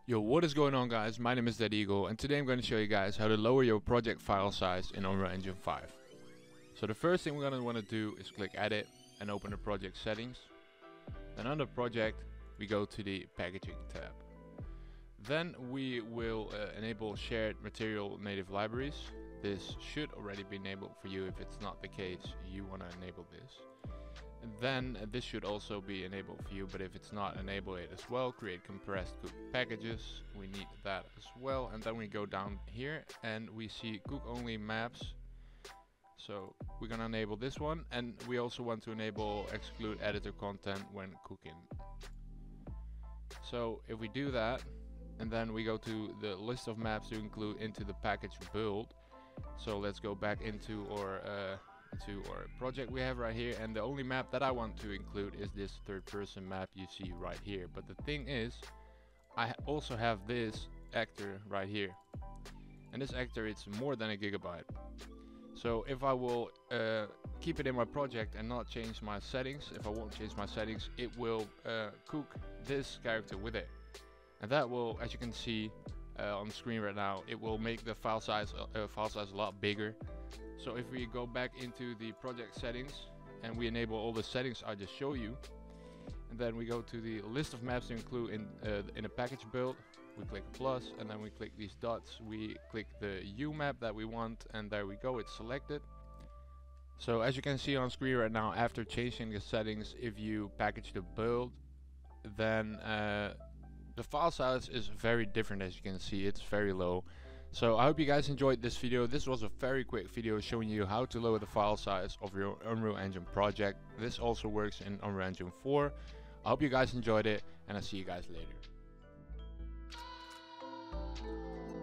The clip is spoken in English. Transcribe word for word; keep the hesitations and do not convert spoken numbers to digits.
Yo, what is going on, guys? My name is Dead Eagle, and today I'm going to show you guys how to lower your project file size in Unreal Engine five. So the first thing we're going to want to do is click Edit and open the project settings. Then under Project, we go to the Packaging tab. Then we will uh, enable Shared Material Native Libraries. This should already be enabled for you. If it's not the case, you want to enable this. And then uh, this should also be enabled for you, but if it's not, enable it as well. Create compressed cook packages, we need that as well. And then we go down here and we see cook only maps. So we're gonna enable this one, and we also want to enable exclude editor content when cooking. So if we do that, and then we go to the list of maps to include into the package build. So let's go back into our uh, to our project we have right here, and the only map that I want to include is this third person map you see right here. But the thing is, I also have this actor right here, and this actor, it's more than a gigabyte. So if I will uh, keep it in my project and not change my settings, if I won't change my settings, it will uh, cook this character with it, and that will, as you can see uh, on the screen right now, it will make the file size uh, file size a lot bigger. So if we go back into the project settings and we enable all the settings I just showed you, and then we go to the list of maps to include in uh, in a package build, we click plus, and then we click these dots, we click the U map that we want, and there we go, it's selected. So as you can see on screen right now, after changing the settings, if you package the build, then uh, the file size is very different. As you can see, it's very low. So I hope you guys enjoyed this video. This was a very quick video showing you how to lower the file size of your Unreal Engine project. This also works in Unreal Engine four. I hope you guys enjoyed it, and I'll see you guys later.